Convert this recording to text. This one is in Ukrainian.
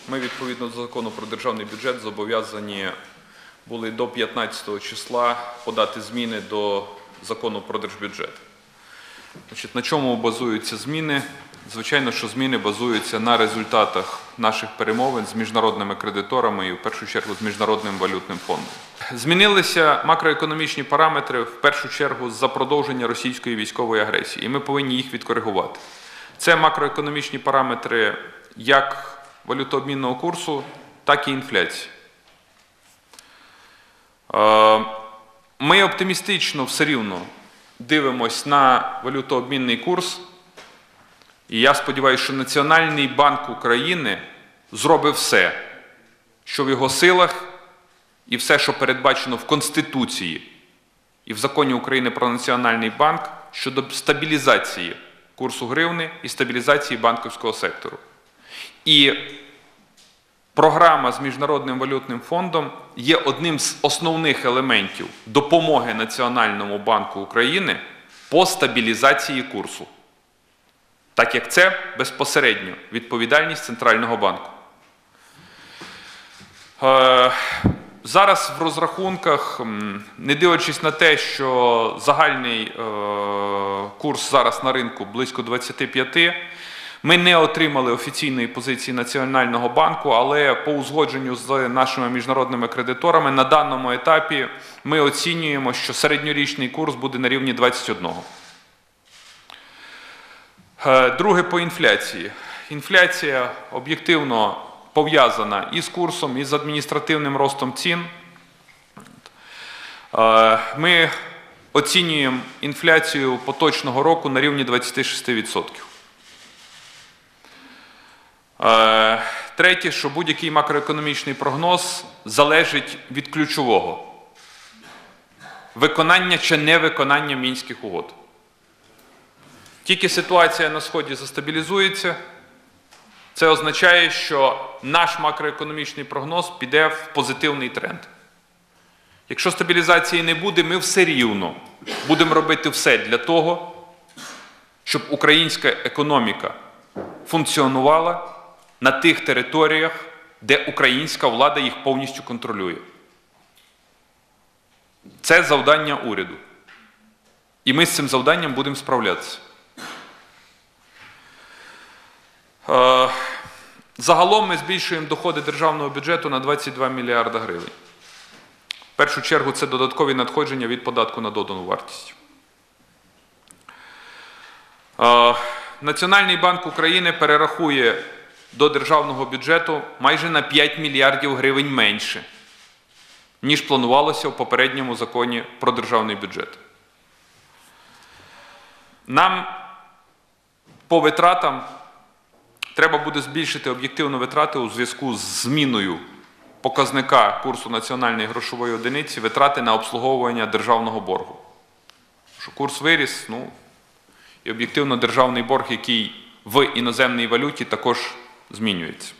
Ми, відповідно до закону про державний бюджет, зобов'язані були до 15 числа подати зміни до закону про держбюджет. На чому базуються зміни? Звичайно, що зміни базуються на результатах наших перемовин з міжнародними кредиторами і, в першу чергу, з Міжнародним валютним фондом. Змінилися макроекономічні параметри, в першу чергу, за продовження російської військової агресії, і ми повинні їх відкоригувати. Це макроекономічні параметри як валютообмінного курсу, так і інфляції. Ми оптимістично все рівно дивимось на валютообмінний курс, і я сподіваюся, що Національний банк України зробить все, що в його силах, і все, що передбачено в Конституції і в Законі України про Національний банк, щодо стабілізації курсу гривни і стабілізації банківського сектору. І програма з Міжнародним валютним фондом є одним з основних елементів допомоги Національному банку України по стабілізації курсу, так як це безпосередньо відповідальність Центрального банку. Зараз в розрахунках, не дивлячись на те, що загальний курс зараз на ринку близько 25, ми не отримали офіційної позиції Національного банку, але по узгодженню з нашими міжнародними кредиторами на даному етапі ми оцінюємо, що середньорічний курс буде на рівні 21. Друге по інфляції. Інфляція об'єктивно пов'язана і з курсом, і з адміністративним ростом цін. Ми оцінюємо інфляцію поточного року на рівні 26%. Третє, що будь-який макроекономічний прогноз залежить від ключового – виконання чи невиконання Мінських угод. Тільки ситуація на Сході застабілізується, це означає, що наш макроекономічний прогноз піде в позитивний тренд. Якщо стабілізації не буде, ми все рівно будемо робити все для того, щоб українська економіка функціонувала на тих територіях, де українська влада їх повністю контролює. Це завдання уряду. І ми з цим завданням будемо справлятися. Загалом ми збільшуємо доходи державного бюджету на 22 мільярда гривень. В першу чергу це додаткові надходження від податку на додану вартість. Національний банк України перерахує до державного бюджету майже на 5 мільярдів гривень менше, ніж планувалося в попередньому законі про державний бюджет. Нам по витратам треба буде збільшити об'єктивно витрати у зв'язку з зміною показника курсу національної грошової одиниці, витрати на обслуговування державного боргу. Що курс виріс, і об'єктивно державний борг, який в іноземній валюті, також змінюється.